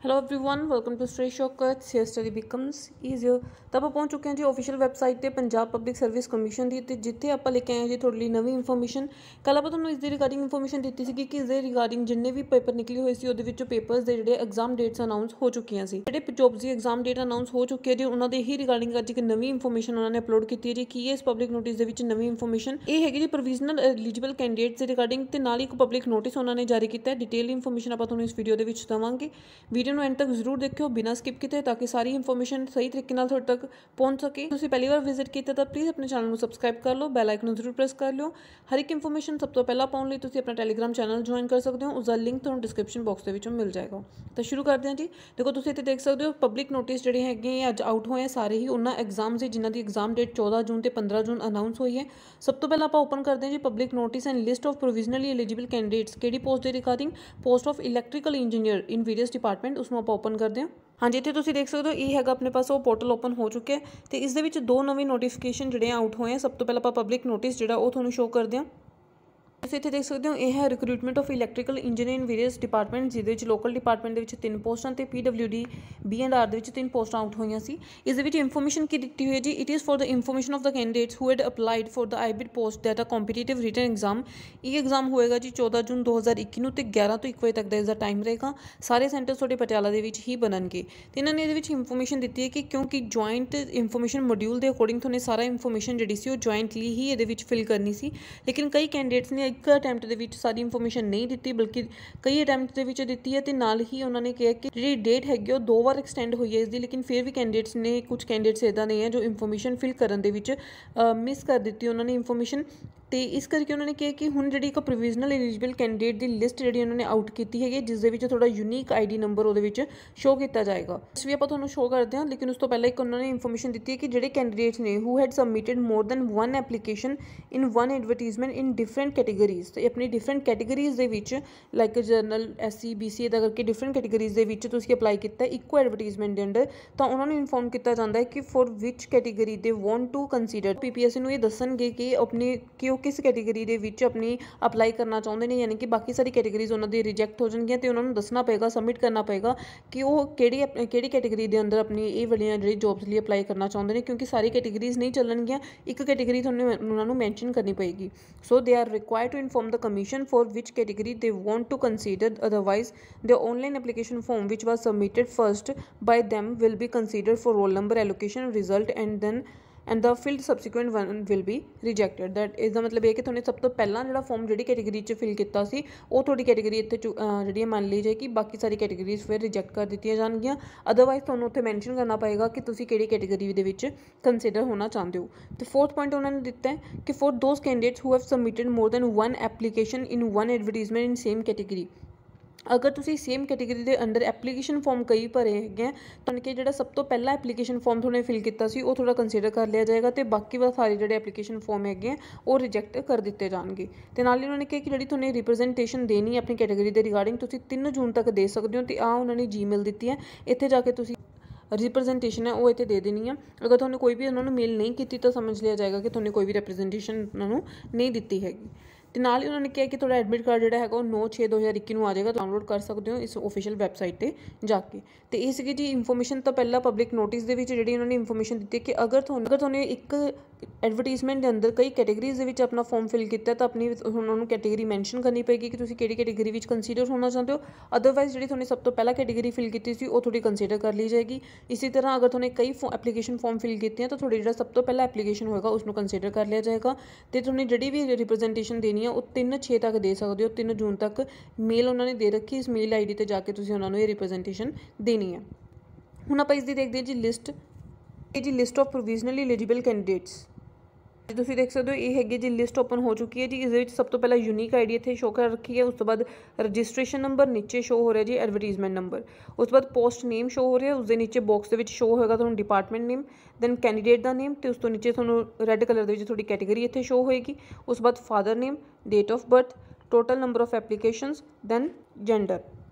Hello everyone welcome to stray shortcut share study becomes easier. ਤਾਂ ਆਪਾਂ ਪਹੁੰਚ ਚੁੱਕੇ ਹਾਂ ਜੀ ਆਫੀਸ਼ੀਅਲ ਵੈਬਸਾਈਟ ਤੇ ਪੰਜਾਬ ਪਬਲਿਕ ਸਰਵਿਸ ਕਮਿਸ਼ਨ ਦੀ ਤੇ ਜਿੱਥੇ ਆਪਾਂ ਲੈ ਕੇ ਆਏ ਜੀ ਤੁਹਾਡੇ ਲਈ ਨਵੀਂ ਇਨਫੋਰਮੇਸ਼ਨ। ਕੱਲ ਆਪਾਂ ਤੁਹਾਨੂੰ ਇਸ ਦੇ ਰਿਗਾਰਡਿੰਗ ਇਨਫੋਰਮੇਸ਼ਨ ਦਿੱਤੀ ਸੀ ਕਿ ਇਸ ਦੇ ਰਿਗਾਰਡਿੰਗ ਜਿੰਨੇ ਵੀ ਪੇਪਰ ਨਿਕਲੇ ਹੋਏ ਸੀ ਉਹਦੇ ਵਿੱਚੋਂ ਪੇਪਰਸ ਦੇ ਜਿਹੜੇ ਐਗਜ਼ਾਮ ਡੇਟਸ ਅਨਾਉਂਸ ਹੋ ਚੁੱਕੀਆਂ ਸੀ। ਜਿਹੜੇ ਜੌਬਸ ਦੀ ਐਗਜ਼ਾਮ ਡੇਟ ਅਨਾਉਂਸ ਹੋ ਚੁੱਕੀ ਹੈ ਜੀ ਉਹਨਾਂ ਦੇ ਹੀ ਰਿਗਾਰਡਿੰਗ ਅੱਜ ਇੱਕ ਨਵੀਂ ਇਨਫੋਰਮੇਸ਼ਨ ਉਹਨਾਂ ਨੇ ਅਪਲੋਡ ਕੀਤੀ ਹੈ ਜੀ। ਕੀ ਹੈ ਇਸ ਪਬਲਿਕ ਨੋਟਿਸ ਦੇ ਵਿੱਚ ਨਵੀਂ ਇਨਫੋਰਮੇਸ਼ਨ ਇਹ ਹੈਗੀ ਜੀ ਪ੍ਰੋਵੀਜ਼ਨਲ ਐਲੀਜੀਬਲ ਕੈਂਡੀਡੇਟਸ ਦੇ ਰਿਗਾਰਡਿੰਗ ਤੇ ਨਾਲ ਇੱਕ ਪਬਲਿਕ ਨੋਟਿਸ ਉਹਨਾਂ ਨੇ ਜਾਰੀ ਕੀਤਾ ਹੈ। ਡਿਟੇਲ ਇਨਫੋਰਮੇਸ਼ਨ ਆਪਾਂ ਤੁਹਾਨੂੰ ਇਸ ਵੀਡੀਓ ਦੇ ਵਿੱਚ ਦਵਾਂਗੇ। ਵੀਡੀਓ ਨੂੰ ਐਂਡ ਤੱਕ ਜ਼ਰੂਰ देखो बिना स्किप किए ताकि सारी इन्फॉर्मेशन सही तरीके नाल तुहाडे तक पहुंच सके। तुसीं पहली बार विजिट किया तो प्लीज़ अपने चैनल को सबसक्राइब कर लो, बैल आइकन जरूर प्रेस कर लो। हर एक इन्फॉर्मेशन सब तो पहला पाने लई तुसीं अपना टैलीग्राम चैनल ज्वाइन कर सकते हो, उसका लिंक तुहानूं डिस्क्रिप्शन बॉक्स दे विचों मिल जाएगा। तो शुरू करते हैं जी। देखो तुसीं इत्थे देख सकते हो पब्लिक नोटिस जिहड़े हैगे अज आउट होए सारे ही उन्हां एग्जाम से जिन्हां दी एग्जाम डेट 14 जून ते 15 जून अनाउंस हुई है। सब तो पहला आपां ओपन करते हैं जी public notice and list of provisionally eligible candidates किहड़ी पोस्ट दे regarding post of electrical engineer in various department उसनूं आपां ओपन करते हैं। हाँ जी, इत्थे तुसीं देख सकते हो ये हैगा अपने पास वो पोर्टल ओपन हो चुके हैं तो इस दे विच दो नवीं नोटिफिकेशन जिहड़े आउट होए हैं। सब तो पहला आपां पब्लिक नोटिस जिहड़ा वो तुहानूं शो करदे हां। ਤੁਸੀਂ ਇੱਥੇ ਦੇਖ ਸਕਦੇ ਹੋ ਇਹ ਹੈ recruitment of electrical engineer in various department ਜਿਹਦੇ ਵਿੱਚ ਲੋਕਲ ਡਿਪਾਰਟਮੈਂਟ ਦੇ ਵਿੱਚ 3 ਪੋਸਟਾਂ ਤੇ PWD B&R ਦੇ ਵਿੱਚ 3 ਪੋਸਟਾਂ ਆਊਟ ਹੋਈਆਂ ਸੀ। ਇਸ ਦੇ ਵਿੱਚ ਇਨਫੋਰਮੇਸ਼ਨ ਕੀ ਦਿੱਤੀ ਹੋਈ ਹੈ ਜੀ it is for the information of the candidates who had applied for the above post that a competitive written exam. ਇਹ ਐਗਜ਼ਾਮ ਹੋਏਗਾ ਜੀ 14 ਜੂਨ 2021 ਨੂੰ ਤੇ 11 ਤੋਂ 1 ਵਜੇ ਤੱਕ ਦਾ ਇਸ ਦਾ ਟਾਈਮ ਰਹੇਗਾ। ਸਾਰੇ ਸੈਂਟਰ ਤੁਹਾਡੇ ਪਟਿਆਲਾ ਦੇ ਵਿੱਚ ਹੀ ਬਣਨਗੇ ਤੇ ਇਹਨਾਂ ਨੇ ਇਹਦੇ ਵਿੱਚ ਇਨਫੋਰਮੇਸ਼ਨ ਦਿੱਤੀ ਹੈ ਕਿ ਕਿਉਂਕਿ ਜੁਆਇੰਟ ਇਨਫੋਰਮੇਸ਼ਨ ਮੋਡਿਊਲ ਦੇ ਅਕੋਰਡਿੰਗ ਤੁਹਾਨੂੰ ਸਾਰਾ ਇਨਫੋਰਮੇਸ਼ਨ ਜਿਹੜੀ ਸੀ ਉਹ ਜੁਆਇੰਟਲੀ ਹੀ ਇਹਦੇ ਵਿੱਚ ਫਿਲ ਕਰਨੀ ਸੀ। ਲੇਕਿਨ ਕਈ ਕੈਂਡੀਡੇਟਸ ਨੇ ਇੱਕ ਅਟੈਂਪਟ ਦੇ ਵਿੱਚ ਸਾਰੀ ਇਨਫੋਰਮੇਸ਼ਨ ਨਹੀਂ ਦਿੱਤੀ ਬਲਕਿ ਕਈ ਅਟੈਂਪਟ ਦੇ ਵਿੱਚ ਦਿੱਤੀ ਹੈ ਤੇ ਨਾਲ ਹੀ ਉਹਨਾਂ ਨੇ ਕਿਹਾ ਕਿ ਜਿਹੜੀ ਡੇਟ ਹੈਗੀ ਉਹ 2 ਵਾਰ ਐਕਸਟੈਂਡ ਹੋਈ ਹੈ ਇਸ ਦੀ। ਲੇਕਿਨ ਫਿਰ ਵੀ ਕੈਂਡੀਡੇਟਸ ਨੇ ਕੁਝ ਕੈਂਡੀਡੇਟਸ ਇੱਦਾਂ ਦੇ ਹੈ ਜੋ ਇਨਫੋਰਮੇਸ਼ਨ ਫਿਲ ਕਰਨ ਦੇ ਵਿੱਚ ਮਿਸ ਕਰ ਦਿੱਤੀ ਉਹਨਾਂ ਨੇ ਇਨਫੋਰਮੇਸ਼ਨ ਤੇ ਇਸ ਕਰਕੇ ਉਹਨਾਂ ਨੇ ਕਿਹਾ ਕਿ ਹੁਣ ਜਿਹੜੀ ਇੱਕ ਪ੍ਰੋਵੀਜ਼ਨਲ ਐਲੀਜੀਬਲ ਕੈਂਡੀਡੇਟ ਦੀ ਲਿਸਟ ਜਿਹੜੀ ਉਹਨਾਂ ਨੇ ਆਊਟ ਕੀਤੀ ਹੈਗੀ ਜਿਸ ਦੇ ਵਿੱਚ ਥੋੜਾ ਯੂਨੀਕ ਆਈਡੀ ਨੰਬਰ ਉਹਦੇ ਵਿੱਚ ਸ਼ੋ ਕੀਤਾ ਜਾਏਗਾ। ਇਸ ਵੀ ਆਪਾਂ ਤੁਹਾਨੂੰ ਸ਼ੋ ਕਰਦੇ ਹਾਂ ਲੇਕਿਨ ਉਸ ਤੋਂ ਪਹਿਲਾਂ ਇੱਕ ਉਹਨਾਂ ਨੇ ਇਨਫੋਰਮੇਸ਼ਨ ਦਿੱਤੀ ਹੈ ਕਿ ਜਿਹੜੇ ਕੈਂਡੀਡੇਟਸ ਨੇ who had submitted more than 1 application in 1 advertisement in different categories ਤੇ ਆਪਣੀ ਡਿਫਰੈਂਟ ਕੈਟੇਗਰੀਜ਼ ਦੇ ਵਿੱਚ ਲਾਈਕ ਜਨਰਲ SC BC ਦਾ ਕਰਕੇ ਡਿਫਰੈਂਟ ਕੈਟੇਗਰੀਜ਼ ਦੇ ਵਿੱਚ ਤੁਸੀਂ ਅਪਲਾਈ ਕੀਤਾ ਇੱਕੋ ਐਡਵਰਟੀਜ਼ਮੈਂਟ ਦੇ ਅੰਡਰ ਤਾਂ ਉਹਨਾਂ ਨੂੰ ਇਨਫੋਰਮ ਕੀਤਾ ਜਾਂਦਾ ਹੈ ਕਿ ਫॉर ਵਿਚ ਕੈਟੇਗਰੀ ਦੇ ਵਾਂਟ ਟੂ ਕੰਸੀਡਰ PPSC ਨੂੰ ਇਹ ਦੱਸਣਗੇ ਕਿ ਆਪਣੀ ਕਿ ਉਹ ਕਿਸ ਕੈਟੇਗਰੀ ਦੇ ਵਿੱਚ ਆਪਣੀ ਅਪਲਾਈ ਕਰਨਾ ਚਾਹੁੰਦੇ ਨੇ ਯਾਨੀ ਕਿ ਬਾਕੀ ਸਾਰੀ ਕੈਟੇਗਰੀਜ਼ ਉਹਨਾਂ ਦੀ ਰਿਜੈਕਟ ਹੋ ਜਾਣਗੀਆਂ ਤੇ ਉਹਨਾਂ ਨੂੰ ਦੱਸਣਾ ਪਏਗਾ ਸਬਮਿਟ ਕਰਨਾ ਪਏਗਾ ਕਿ ਉਹ ਕਿਹੜੀ ਕੈਟੇਗਰੀ ਦੇ ਅੰਦਰ ਆਪਣੀ ਇਹ ਵਾਲੀਆਂ ਜਿਹੜੀ ਜੌਬਸ ਲਈ ਅਪਲਾਈ ਕਰਨਾ ਚਾਹੁੰਦੇ ਨੇ ਕਿਉਂਕਿ ਸਾਰੀ ਕੈਟੇਗਰੀਜ਼ ਨਹੀਂ ਚੱਲਣਗੀਆਂ ਇੱਕ ਕੈਟੇਗਰੀ ਤੁਹਾਨੂੰ ਉਹਨਾਂ ਨੂੰ ਮੈਂਸ਼ਨ ਕਰਨੀ ਪਏਗੀ। So they are required to inform the commission for which category they want to consider, otherwise the online application form which was submitted first by them will be considered for roll number allocation result and the filled subsequent one will be rejected। that is ਦਾ ਮਤਲਬ ਇਹ ਕਿ ਤੁਹਾਨੂੰ ਸਭ ਤੋਂ ਪਹਿਲਾਂ ਜਿਹੜਾ farm ਜਿਹੜੀ ਕੈਟੇਗਰੀ 'ਚ ਫਿਲ ਕੀਤਾ ਸੀ ਉਹ ਤੁਹਾਡੀ ਕੈਟੇਗਰੀ ਇੱਥੇ ਜਿਹੜੀ ਮੰਨ ਲਈ ਜਾਏਗੀ ਬਾਕੀ ਸਾਰੀ ਕੈਟੇਗਰੀਜ਼ ਫਿਰ ਰਿਜੈਕਟ ਕਰ ਦਿੱਤੀਆਂ ਜਾਣਗੀਆਂ। ਅਦਰਵਾਈਜ਼ ਤੁਹਾਨੂੰ ਉੱਥੇ ਮੈਂਸ਼ਨ ਕਰਨਾ ਪਏਗਾ ਕਿ ਤੁਸੀਂ ਕਿਹੜੀ ਕੈਟੇਗਰੀ ਦੇ ਵਿੱਚ ਕੰਸੀਡਰ ਹੋਣਾ ਚਾਹੁੰਦੇ ਹੋ। ਤੇ 4th ਪੁਆਇੰਟ ਉਹਨਾਂ ਨੇ ਦਿੱਤਾ ਹੈ ਕਿ for those candidates who have submitted more than 1 application in 1 advertisement in same category ਅਗਰ ਤੁਸੀਂ ਸੇਮ ਕੈਟੇਗਰੀ ਦੇ ਅੰਡਰ ਐਪਲੀਕੇਸ਼ਨ ਫਾਰਮ ਕਈ ਭਰੇ ਹੈਗੇ ਤੁਹਾਨੂੰ ਕਿ ਜਿਹੜਾ ਸਭ ਤੋਂ ਪਹਿਲਾਂ ਐਪਲੀਕੇਸ਼ਨ ਫਾਰਮ ਤੁਹਾਨੇ ਫਿਲ ਕੀਤਾ ਸੀ ਉਹ ਥੋੜਾ ਕੰਸੀਡਰ ਕਰ ਲਿਆ ਜਾਏਗਾ ਤੇ ਬਾਕੀ ਵਾ ਸਾਰੇ ਜਿਹੜੇ ਐਪਲੀਕੇਸ਼ਨ ਫਾਰਮ ਹੈਗੇ ਉਹ ਰਿਜੈਕਟ ਕਰ ਦਿੱਤੇ ਜਾਣਗੇ। ਤੇ ਨਾਲ ਹੀ ਉਹਨਾਂ ਨੇ ਕਿਹਾ ਕਿ ਜਿਹੜੀ ਤੁਹਾਨੂੰ ਰਿਪਰੈਜ਼ੈਂਟੇਸ਼ਨ ਦੇਣੀ ਆਪਣੀ ਕੈਟੇਗਰੀ ਦੇ ਰਿਗਾਰਡਿੰਗ ਤੁਸੀਂ 3 ਜੂਨ ਤੱਕ ਦੇ ਸਕਦੇ ਹੋ ਤੇ ਉਹਨਾਂ ਨੇ ਜੀਮੇਲ ਦਿੱਤੀ ਹੈ ਇੱਥੇ ਜਾ ਕੇ ਤੁਸੀਂ ਰਿਪਰੈਜ਼ੈਂਟੇਸ਼ਨ ਹੈ ਉਹ ਇੱਥੇ ਦੇ ਦੇਣੀ ਆ। ਅਗਰ ਤੁਹਾਨੂੰ ਕੋਈ ਵੀ ਉਹਨਾਂ ਨੂੰ ਮੇਲ ਨਹੀਂ ਕੀਤੀ ਤਾਂ ਸਮਝ ਲਿਆ ਜਾਏਗਾ ਕਿ ਤੁਹਾਨੂੰ ਕੋਈ ਵੀ ਰਿਪਰੈਜ਼ੈਂਟੇਸ਼ਨ ਉਹਨਾਂ ਨੂੰ ਨਹੀਂ ਦਿੱਤੀ ਹੈਗੀ। ਤੇ ਨਾਲ ਹੀ ਉਹਨਾਂ ਨੇ ਕਿਹਾ ਕਿ ਤੁਹਾਡਾ ਐਡਮਿਟ ਕਾਰਡ ਜਿਹੜਾ ਹੈਗਾ ਉਹ 9/6/2021 ਨੂੰ ਆ ਜਾਏਗਾ ਡਾਊਨਲੋਡ ਕਰ ਸਕਦੇ ਹੋ ਇਸ ਆਫੀਸ਼ੀਅਲ ਵੈਬਸਾਈਟ ਤੇ ਜਾ ਕੇ। ਤੇ ਇਹ ਸੀਗੀ ਜੀ ਇਨਫੋਰਮੇਸ਼ਨ ਤਾਂ ਪਹਿਲਾਂ ਪਬਲਿਕ ਨੋਟਿਸ ਦੇ ਵਿੱਚ ਜਿਹੜੀ ਉਹਨਾਂ ਨੇ ਇਨਫੋਰਮੇਸ਼ਨ ਦਿੱਤੀ ਕਿ ਅਗਰ ਤੁਹਾਨੂੰ ਇੱਕ ਐਡਵਰਟੀਜ਼ਮੈਂਟ ਦੇ ਅੰਦਰ ਕਈ ਕੈਟੇਗਰੀਜ਼ ਦੇ ਵਿੱਚ ਆਪਣਾ ਫਾਰਮ ਫਿਲ ਕੀਤਾ ਤਾਂ ਆਪਣੀ ਉਹਨਾਂ ਨੂੰ ਕੈਟੇਗਰੀ ਮੈਂਸ਼ਨ ਕਰਨੀ ਪਏਗੀ ਕਿ ਤੁਸੀਂ ਕਿਹੜੀ ਕੈਟੇਗਰੀ ਵਿੱਚ ਕੰਸੀਡਰ ਹੋਣਾ ਚਾਹੁੰਦੇ ਹੋ। ਅਦਰਵਾਈਜ਼ ਜਿਹੜੀ ਤੁਹਾਨੂੰ ਸਭ ਤੋਂ ਪਹਿਲਾਂ ਕੈਟੇਗਰੀ ਫਿਲ ਕੀਤੀ ਸੀ ਉਹ ਤੁਹਾਡੀ ਕੰਸੀਡਰ ਕਰ ਲਈ ਜਾਏਗੀ। ਇਸੇ ਤਰ੍ਹਾਂ ਅਗਰ ਤੁਹਾਨੂੰ ਕਈ ਐਪਲੀਕੇਸ਼ਨ ਫਾਰਮ ਫਿਲ ਕੀਤੇ ਤਾਂ ਤੁਹਾਡੀ ਜਿਹੜਾ ਸਭ ਤੋਂ ਪਹਿਲਾਂ ਐਪਲੀਕੇਸ਼ਨ ਹੋਏਗਾ ਉਸਨੂੰ ਕੰਸੀਡਰ ਕਰ ਲਿਆ ਜਾਏਗਾ ਤੇ ਤੁਹਾਨੂੰ ਜਿਹੜੀ ਵੀ ਰਿਪਰੈਜ਼ੈਂਟੇਸ਼ਨ ਦੇਣੀ ਹੈ ਉਹ 3/6 ਤੱਕ ਦੇ ਸਕਦੇ ਹੋ। 3 ਜੂਨ ਤੱਕ ਮੇਲ ਉਹਨਾਂ ਨੇ ਦੇ ਰੱਖੀ ਇਸ ਮੇਲ ID ਤੇ ਜਾ ਕੇ ਤੁਸੀਂ ਉਹਨਾਂ ਨੂੰ ਇਹ ਰਿਪਰੈਜ਼ੈਂਟੇਸ਼ਨ ਦੇਣੀ ਹੈ। ਹੁਣ ਆਪਾਂ ਇਸ ਦੀ ਦੇਖਦੇ ਹਾਂ ਜੀ ਲਿਸਟ ਇਹ ਜੀ list of provisionally eligible candidates ਤੁਸੀਂ ਦੇਖ ਸਕਦੇ ਹੋ ਇਹ ਹੈਗੀ ਜੀ ਲਿਸਟ ਓਪਨ ਹੋ ਚੁੱਕੀ ਹੈ ਜੀ। ਇਸ ਦੇ ਵਿੱਚ ਸਭ ਤੋਂ ਪਹਿਲਾਂ ਯੂਨੀਕ ID ਇੱਥੇ ਸ਼ੋ ਕਰ ਰੱਖੀ ਹੈ। ਉਸ ਤੋਂ ਬਾਅਦ ਰਜਿਸਟ੍ਰੇਸ਼ਨ ਨੰਬਰ ਨੀਚੇ ਸ਼ੋ ਹੋ ਰਿਹਾ ਜੀ ਐਡਵਰਟੀਜ਼ਮੈਂਟ ਨੰਬਰ। ਉਸ ਤੋਂ ਬਾਅਦ ਪੋਸਟ ਨੇਮ ਸ਼ੋ ਹੋ ਰਿਹਾ ਉਸਦੇ ਨੀਚੇ ਬਾਕਸ ਦੇ ਵਿੱਚ ਸ਼ੋ ਹੋਏਗਾ ਤੁਹਾਨੂੰ ਡਿਪਾਰਟਮੈਂਟ ਨੇਮ ਦੈਨ ਕੈਂਡੀਡੇਟ ਦਾ ਨੇਮ ਤੇ ਉਸ ਤੋਂ ਨੀਚੇ ਤੁਹਾਨੂੰ ਰੈੱਡ ਕਲਰ ਦੇ ਵਿੱਚ ਤੁਹਾਡੀ ਕੈਟੇਗਰੀ ਇੱਥੇ ਸ਼ੋ ਹੋਏਗੀ। ਉਸ ਤੋਂ ਬਾਅਦ father name date of birth total number of applications then gender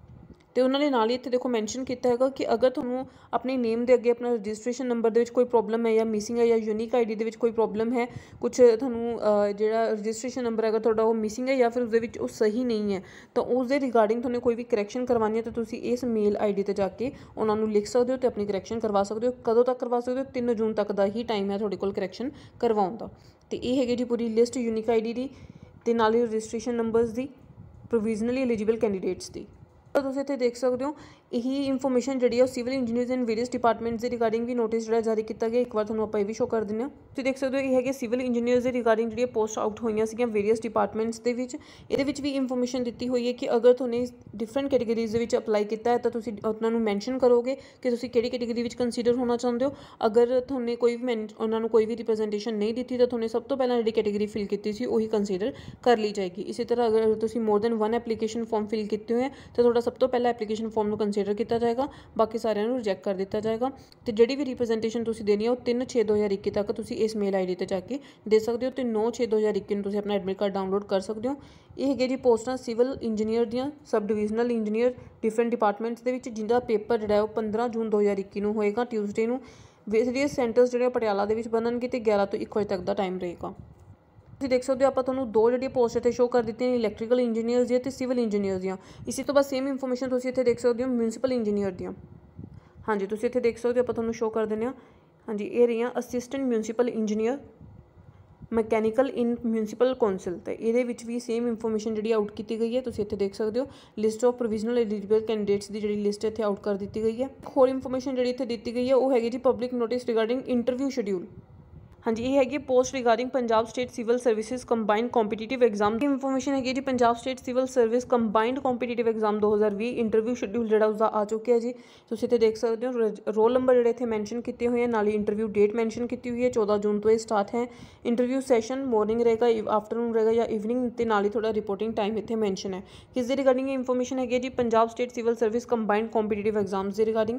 तो उन्होंने नाल ही इत्थे देखो मैंशन किया हैगा कि अगर तुहानूं अपने नेम के अगे अपना रजिस्ट्रेशन नंबर दे विच कोई प्रॉब्लम है या मिसिंग है या यूनिक आईडी दे विच कोई प्रॉब्लम है, कुछ तुहानूं जिहड़ा रजिस्ट्रेशन नंबर हैगा तुहाडा वो मिसिंग है या फिर उसदे विच वो सही नहीं है, तो उसदे रिगार्डिंग तुहानूं कोई भी करैक्शन करवानी है तो तुसीं इस मेल आईडी ते जाके उन्हां नूं लिख सकदे हो ते अपनी करैक्शन करवा सकदे हो। कदों तक करवा सकदे हो? 3 जून तक दा ही टाइम है तुहाडे कोल करैक्शन करवाउण दा। ते इह हैगी जी पूरी लिस्ट यूनिक आईडी दी ते नाल ही रजिस्ट्रेशन नंबर्स दी, प्रोविजनली एलीजिबल कैंਡੀਡੇਟਸ दी। तो तुसीं इत्थे देख सकते हो यही इन्फॉर्मेशन जी है civil engineers and various departments के रिगार्डिंग भी नोटिस जो जारी किया गया। एक बार तुहानूं आपां भी शो कर दें। तुसीं देख सकते हो ये है सिविल इंजीनियर्स के रिगार्डिंग जी पोस्ट आउट होईयां सीगियां वेरियस डिपार्टमेंट्स के विच। इहदे विच भी इन्फॉर्मेशन दी हुई है कि अगर तुहानूं डिफरेंट कैटेगरीज के अपलाई किया है तो तुसीं उन्हां नूं मैंशन करोगे कि तुसीं किहड़ी कैटेगरी विच कंसीडर होना चाहुंदे हो। अगर तुहानूं कोई भी उन्हां नूं कोई भी रिप्रजेंटेशन नहीं दी तो तुहानूं सब तो पहलां जिहड़ी कैटेगरी फिल की सी उही कंसीडर कर ली जाएगी। इसी तरह अगर तुसीं more than 1 application form fill किए हुए हैं तो तुहाडा सब तो पहला एप्लीकेशन फॉर्म नूं कंसीडर किया जाएगा, बाकी सारिਆਂ ਨੂੰ रिजैक्ट कर दिता जाएगा। तो जिहड़ी भी रिप्रजेंटेशन तुसीं देनी है वो 3/6/2021 तक तुसीं इस मेल आईडी ते जाके दे सकते हो। तो 9/6/2021 नूं तुसीं अपना एडमिट कार्ड डाउनलोड कर सकते हो। ये है जी पोस्टां सिविल इंजीनियर दियां, sub divisional engineer different departments दे विच, जिंदा पेपर जिहड़ा है वो 15 जून 2021 नूं होएगा ट्यूसडे नूं। वेरियस सेंटर्स जिहड़े पटियाला दे विच बननगे ते 11 ਤੋਂ 1 वजे तक का टाइम रहेगा। तुसीं देख सकते हो आप तुहानूं 2 जिहड़ियां पोस्ट इत्थे शो कर दित्तियां इलैक्ट्रीकल इंजीनियर्स दियां ते सिविल इंजीनियर्स दियां। इसी तो बाद सेम इन्फॉर्मेशन तुसीं इत्थे देख सकते हो म्यूनसिपल इंजीनियर दियां। हाँ जी, तुसीं इत्थे देख सकते हो आप तुहानूं शो कर दिंदे हां। हाँ जी, ये रहियां assistant municipal engineer mechanical in municipal council. तो ये भी सेम इन्फॉर्मेशन जी आउट की गई है। तुसीं इत्थे देख सकते हो list of provisional eligible candidates की जी लिस्ट इत्थे आउट कर दी गई है। होर इन्फॉर्मेशन जी इत्थे दी गई है वो हैगी जी public notice regarding interview schedule. हाँ जी, ये हैगी post regarding Punjab state civil services combined competitive exam की इन्फॉर्मेशन हैगी जी। Punjab state civil service combined competitive exam 2020 interview schedule जो उसका आ चुका है जी। तुसीं इत्थे देख सकते हो रोल नंबर जोड़े इत्थे मैंशन किए हुए हैं, नाल ही इंटरव्यू डेट मैंशन की हुई है 14 जून तो ये स्टार्ट है। इंटरव्यू सैशन मॉर्निंग रहेगा, आफ्टरनून रहेगा या इवनिंग, तो नाल ही थोड़ा रिपोर्टिंग टाइम इत्थे मैंशन है। किस दे रिगार्डिंग इन्फॉर्मेशन हैगी जी Punjab state civil service combined competitive exams के रिगार्डिंग।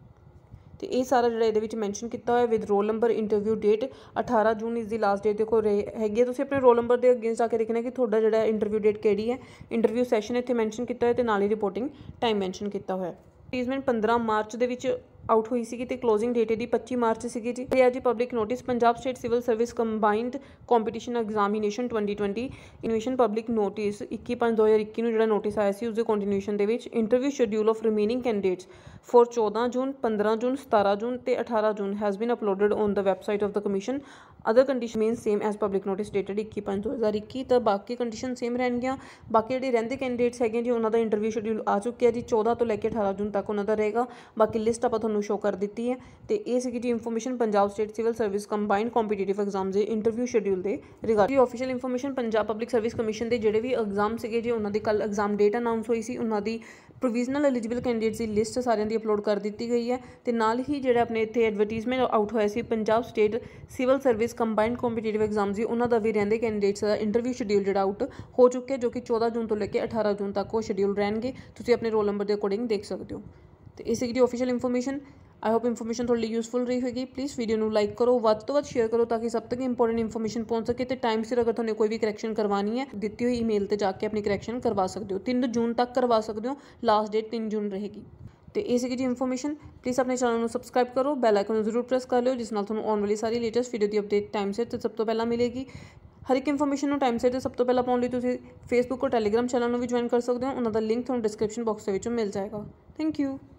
तो ये सारा जो ये मैंशन किया हुआ है with roll number interview date 18 June इसकी लास्ट डेट देखो हैगी है। तुसीं अपने रोल नंबर के अगेंस्ट आके देखना कि थोड़ा जो इंटरव्यू डेट केड़ी है। इंटरव्यू सैशन इत्थे मैंशन किया है तो नाल ही रिपोर्टिंग टाइम मैंशन किया हुआ है। एडवर्टीजमेंट 15 मार्च के आउट हुई सी ते क्लोजिंग डेट इहदी 25 मार्च सीगी जी। ये जी public notice Punjab state civil service combined competition examination 2020 innovation public notice 21/5/2021 नूं जिहड़ा नोटिस आया सी उसके कंटिन्यूएशन दे विच interview schedule of remaining candidates for 14 June 15 June 17 June ते 18 June has been uploaded on the website of the commission. Other condition mean same as public notice dated 21/5/2021। तो बाकी कंडीशन सेम रहनगियां। बाकी जिहड़े रहिंदे कैंਡੀਡੇਟਸ हैगे जी उन्हों का इंटरव्यू शेड्यूल आ चुका है जी। 14 तो लैके 18 जून तक उन्हों का रहेगा। बाकी लिस्ट आप तुहानूं शो कर दी है। तो ये सी जी information Punjab state civil service combined competitive exam के इंटरव्यू शेड्यूल के regarding. Official information Punjab public service commission के जोड़े भी एग्जाम से जी उन्होंने कल एग्जाम डेट अनाउंस हुई सी। उन्होंने प्रोविजनल एलीजिबल कैंਡੀਡੇਟਸ की लिस्ट सारिਆਂ की अपलोड कर दी गई है। तो नाल ही जो अपने इतने एडवरटीजमेंट आउट होया सी Punjab state civil service combined competitive exam की उन्होंने भी रहिंदे कैंਡੀਡੇਟਸ का इंटरव्यू शेड्यूल जो आउट हो चुके हैं, जो कि 14 जून तो लेकर 18 जून तक वो शेड्यूल रहेंगे। तुसीं अपने रोल नंबर के अकॉर्डिंग देख सकते हो। तो इस जी official information I hope information थोड़ी यूजफुल रही होगी। प्लीज़ वीडियो को लाइक करो, वध तो वध शेयर करो ताकि सब तक इंपॉर्टेंट इन्फॉर्मेशन पहुँच सके। तो टाइम सिर अगर तुमने कोई भी करैक्शन करवानी है दी हुई ईमेल पर जाके अपनी करैक्शन करवा सकते हो। 3 जून तक करवा सकते हो, लास्ट डेट 3 जून रहेगी। तो ये सी जी इन्फॉर्मेशन। प्लीज़ अपने चैनल को सबसक्राइब करो, बैल आइकन जरूर प्रेस कर लो जिस नाल तुहानूं आने वाली सारी लेटेस्ट वीडियो की अपडेट टाइम सिर तो सब तो पहला मिलेगी। हर एक इन्फॉर्मेशन टाइम सिर सब तो पहला पाने लिए फेसबुक और टैलीग्राम चैनल भी ज्वाइन कर सकते हो। उन्होंने लिंक तुहानूं डिस्क्रिप्शन बॉक्स के मिल जाएगा। Thank you.